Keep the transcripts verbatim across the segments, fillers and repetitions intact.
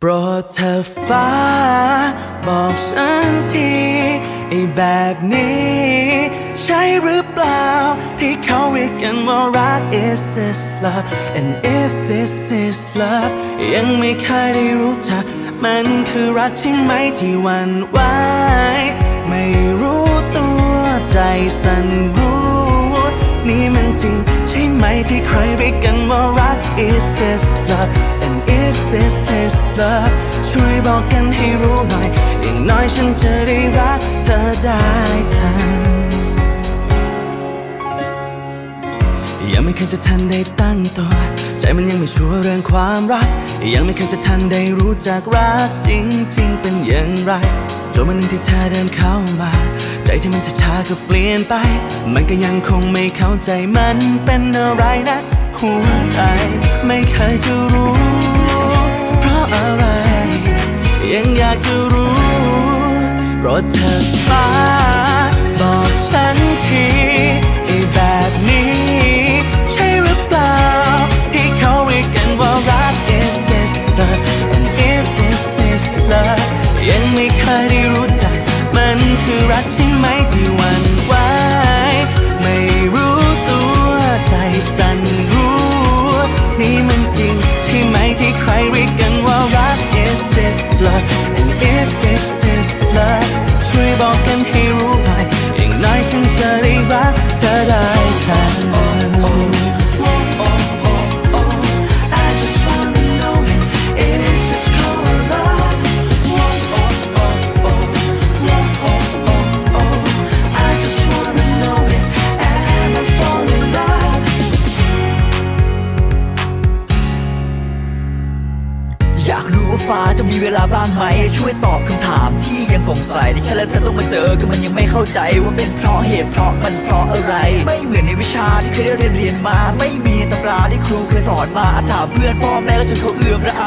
รดเธอฟ้าบอกฉันทีไอ้แบบนี้ใช่หรือเปล่าที่เขาเรียกกันว่ารัก Is this love and if this is love ยังไม่เคยได้รู้จักมันคือรักใช่ไหมที่หวั่นไหวไม่รู้ตัวใจสั่นรู้นี่มันจริงใช่ไหมที่ใครเรียกกันว่ารัก Is this love and if this is love ช่วยบอกกันให้รู้หน่อยอย่างน้อยฉันจะได้รักเธอได้ทันยังไม่เคยจะทันได้ตั้งตัวใจมันยังไม่ชัวร์เรื่องความรักยังไม่เคยจะทันได้รู้จักรักจริงๆเป็นอย่างไรจนวันหนึ่งที่เธอเดินเข้ามาใจที่มันช้าๆก็เปลี่ยนไปมันก็ยังคงไม่เข้าใจมันเป็นอะไรนะหัวใจไม่เคยจะรู้เพราะอะไรยังอยากจะรู้โปรดเธอฟ้าบอกฉันทีไอ้แบบนี้ใช่หรือเปล่าที่เขาเรียกกันว่ารัก Is this love and if this is love ยังไม่เคยได้รู้จักมันคือรักใช่ไหมที่หวั่นไหวไม่รู้ตัวใจสั่นรู้นี่มันจริงใช่ไหมที่ใครเรียกกันว่ารัก Is this love and if this is love ช่วยบอกกันให้รู้หน่อยอย่างน้อยฉันจะได้รักเธอได้ทันฟ้าจะมีเวลาบ้างไหมช่วยตอบคำถามที่ยังสงสัยที่ฉันและเธอต้องมาเจอคือมันยังไม่เข้าใจว่าเป็นเพราะเหตุเพราะมันเพราะอะไรไม่เหมือนในวิชาที่เคยได้เรียนเรียนมาไม่มีตำราที่ครูเคยสอนมาถามเพื่อนพ่อแม่ก็จนเขาเอื้อมระอา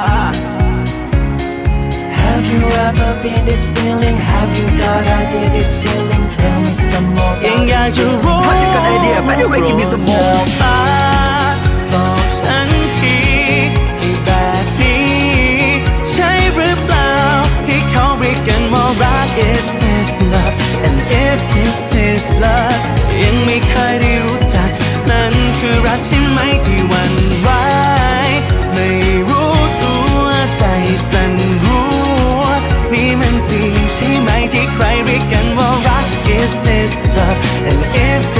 Have you ever been this feeling Have you got idea this feeling Tell me some more ยังอยากจะรู้ Have you got idea By the way give me some more บอกฉันทีแบบนี้ใช่หรือเปล่าที่เขาเรียกกันว่ารัก Is this love and if this is love ยังไม่เคยได้รู้จักนั่นคือรักใช่ไหมที่หวั่นไหวไม่รู้ตัวใจสั่นรู้นี่มันจริงใช่ไหมที่ใครเรียกกันว่ารัก Is this love and if